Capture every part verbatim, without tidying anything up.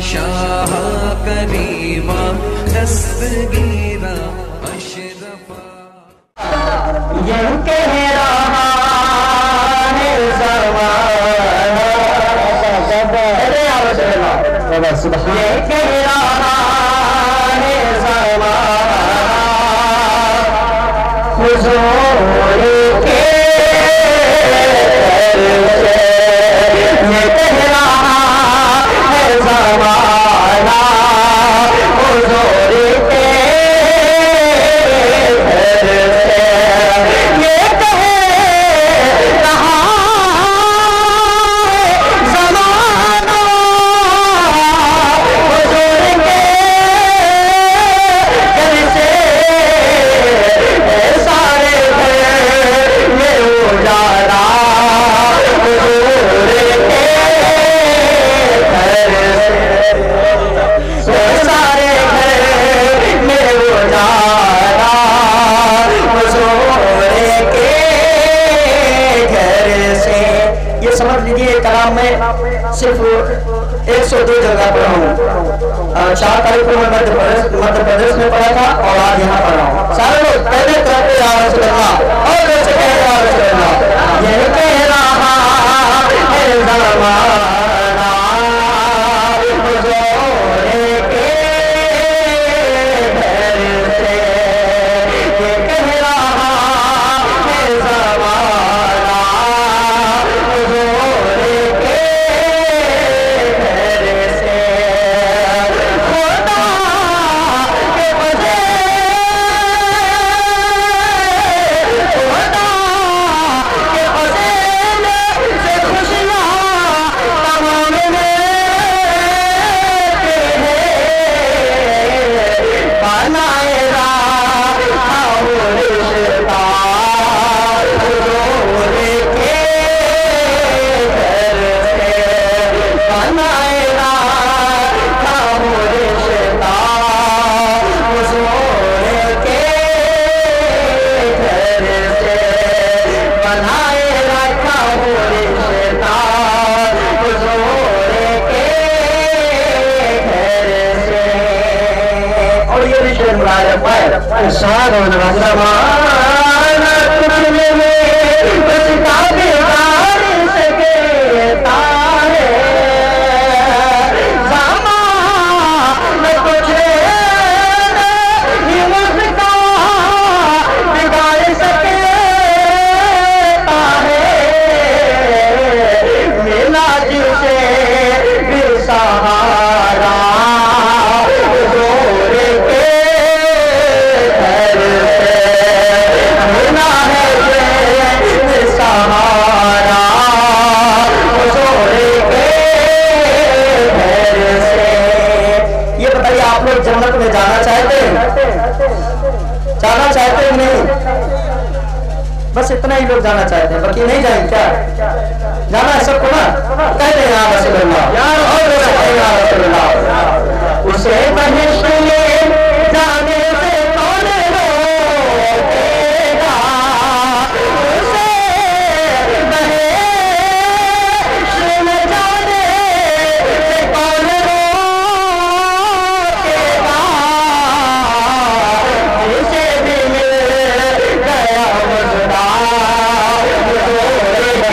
शाह करीमा दस्तगीरा अशरफा। ये कह रहा है ज़माना, ये कह रहा है ज़माना हुज़ूर के ये कह रहा है ज़माना हुज़ूर के ये कह रहा है ज़माना हुज़ूर के घर से सारे घर में उजाला हुज़ूर के घर से सारे घर में उजाला हुज़ूर के घर से। ये समझ लीजिए कलाम में सिर्फ एक सौ दो जगह पर हूँ। चार तारीख को मैं मध्य प्रदेश मध्य प्रदेश में पढ़ा था और आज यहाँ पढ़ रहा हूँ। सारे लोग पहले तरफ पे या रसूल अल्लाह और जैसे कह या रसूल अल्लाह। ये कह रहा है ज़माना हुज़ूर के घर से, ये कह रहा है ज़माना हुज़ूर के घर से। खुदा के बदले खुदा के बदले से खुशियाँ तमाम लेते हैं। बनाए रखा हो रिश्ता हुज़ूर के घर से, बनाए रखा हो रिश्ता हुज़ूर के घर से, बनाए रखा हो रिश्ता हुज़ूर के घर से। और ये भी शेर मुबारक है शाद सहारा हुज़ूर के घर से, मिला है सहारा हुज़ूर के घर से। ये बताइए आप लोग जन्नत में जाना चाहते हैं? जाना चाहते हैं नहीं? बस इतना ही लोग जाना चाहते हैं, बाकी नहीं जाएंगे क्या? जाना है सबको ना? कहते हैं या रसूल अल्लाह और या रसूल अल्लाह। उसे बहिश्त में जाने से कौन रोकेगा, उसे बहिश्त में जाने से कौन रोकेगा। जिसे भी मिल गया मुझदा हुज़ूर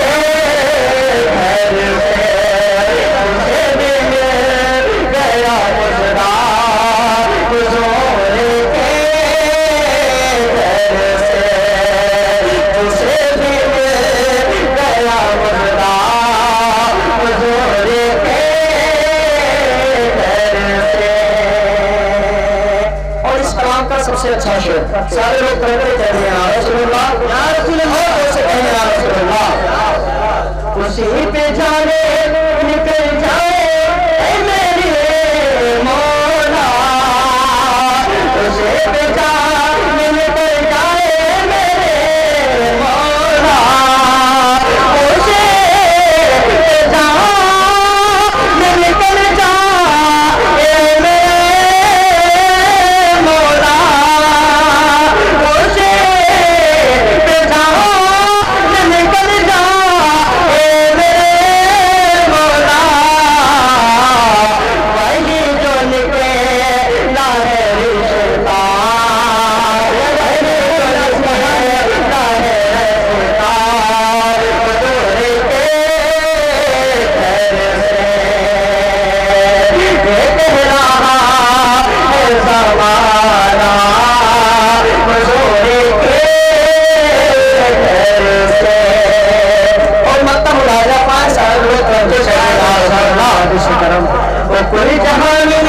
कुल जहान